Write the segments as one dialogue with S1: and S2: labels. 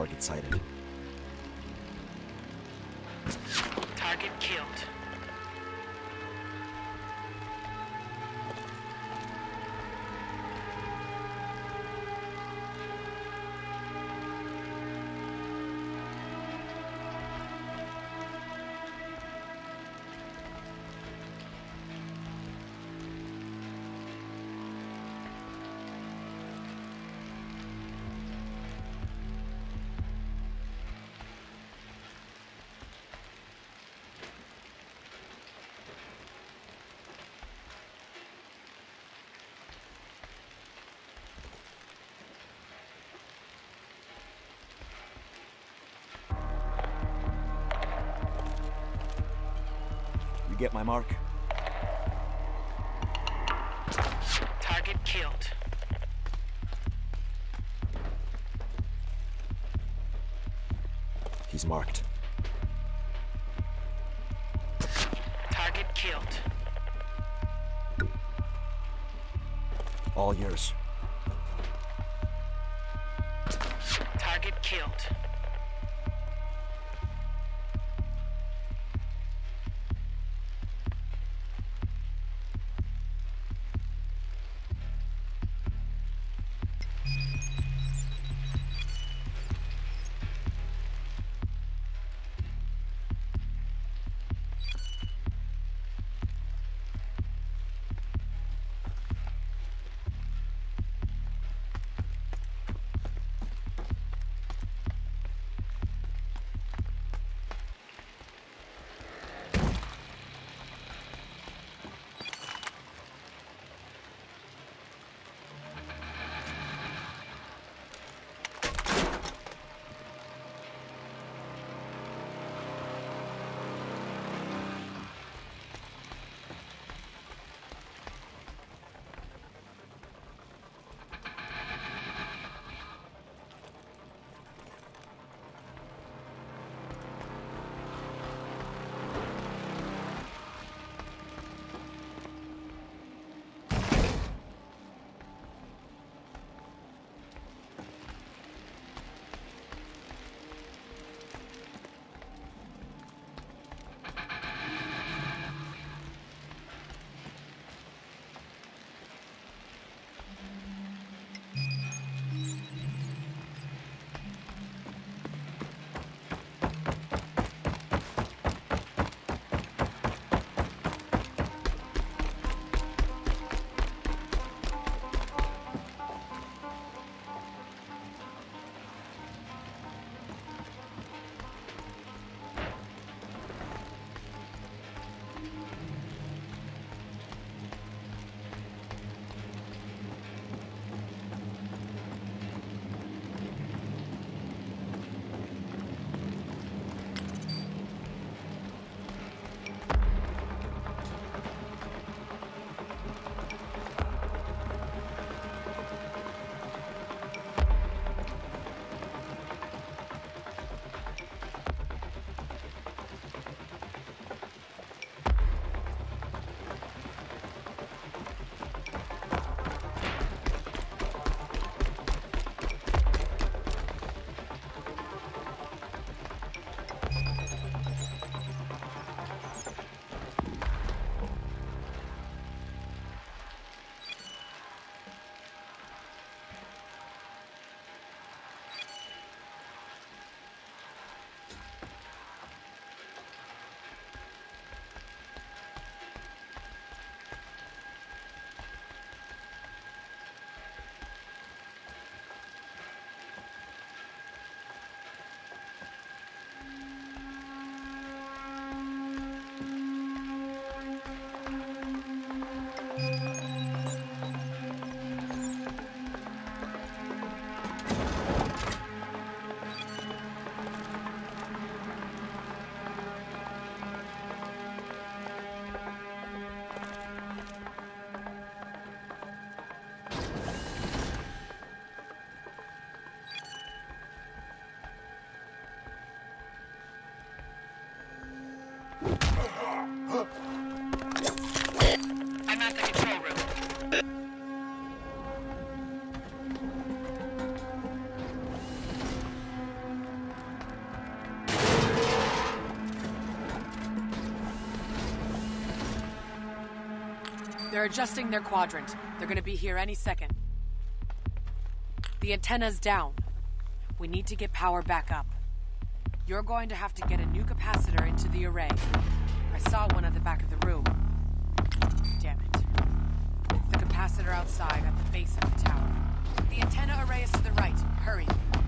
S1: Target sighted.
S2: Target killed.
S1: You get my mark?
S2: Target killed.
S1: He's marked.
S2: Target killed.
S1: All yours.
S2: Target killed.
S3: They're adjusting their quadrant. They're gonna be here any second. The antenna's down. We need to get power back up. You're going to have to get a new capacitor into the array. I saw one at the back of the room. Damn it. It's the capacitor outside at the base of the tower. The antenna array is to the right. Hurry.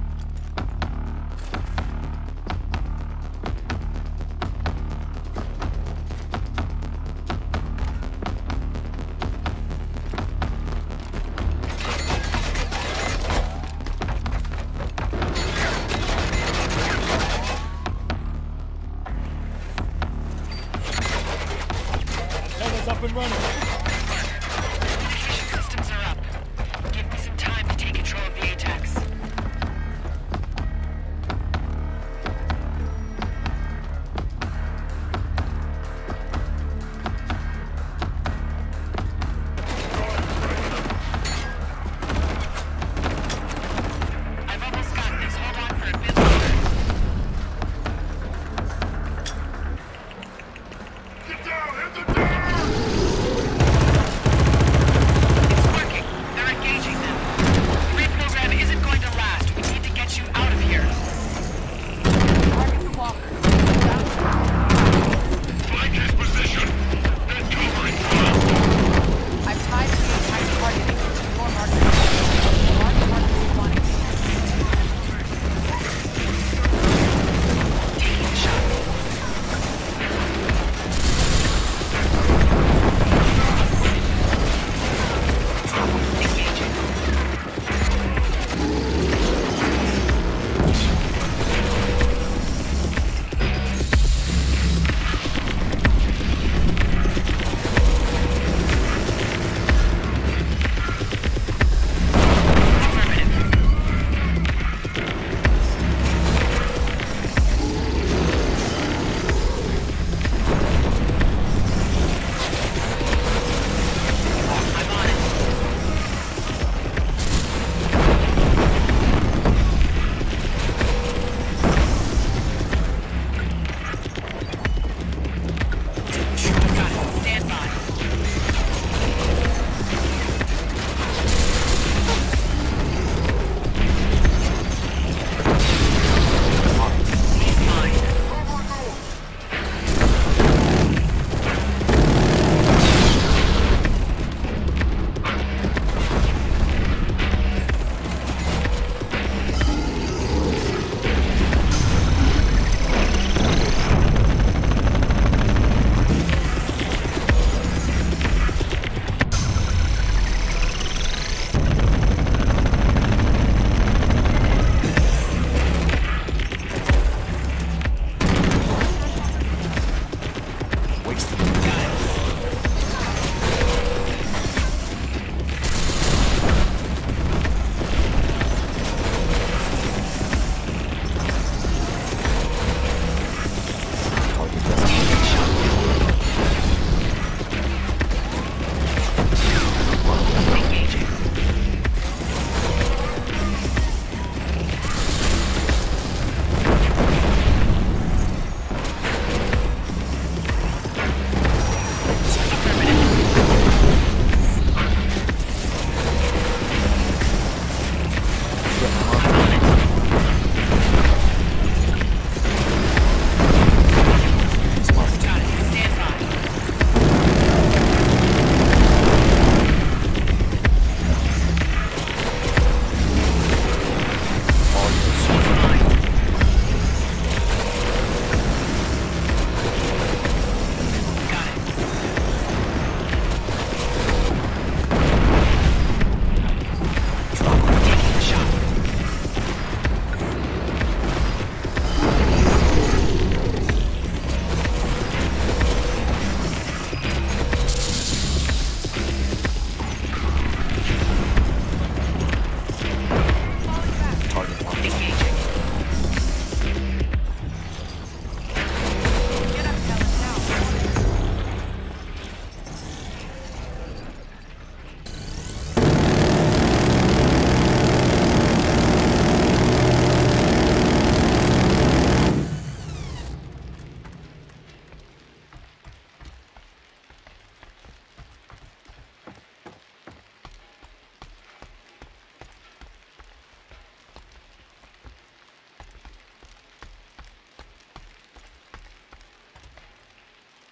S4: Up and running.
S2: Communication systems are up. Give me some time to take control of the ATACs. I've almost got this. Hold on for a bit longer.
S4: Get down! Hit the tower!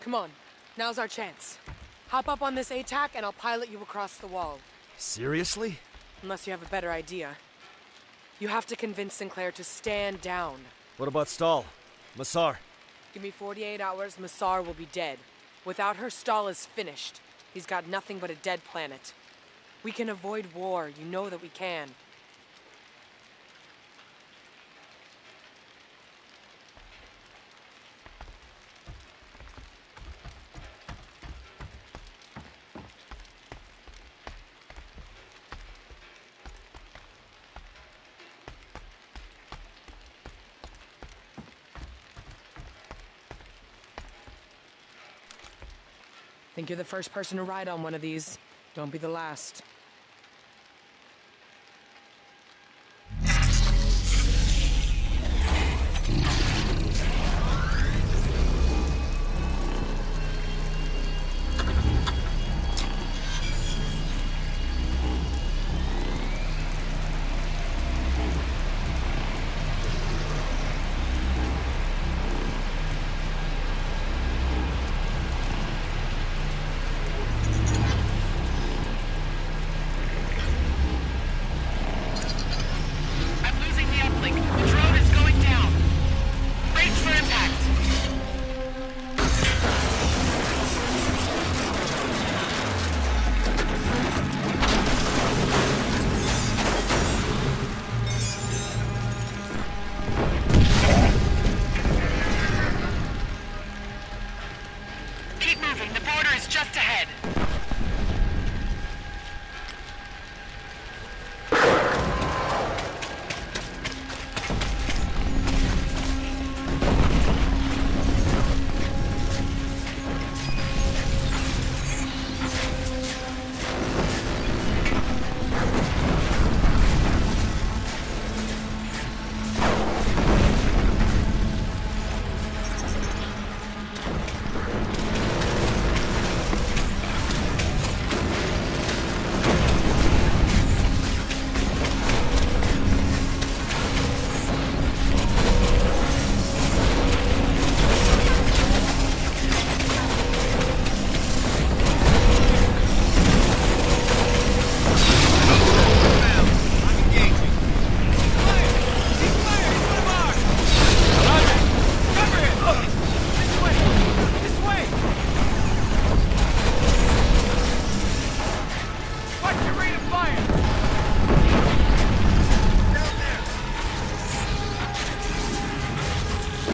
S3: Come on, now's our chance. Hop up on this ATAC and I'll pilot you across the wall.
S1: Seriously?
S3: Unless you have a better idea. You have to convince Sinclair to stand down.
S1: What about Stahl? Massar?
S3: Give me 48 hours, Massar will be dead. Without her, Stahl is finished. He's got nothing but a dead planet. We can avoid war, you know that we can. Think you're the first person to ride on one of these. Don't be the last.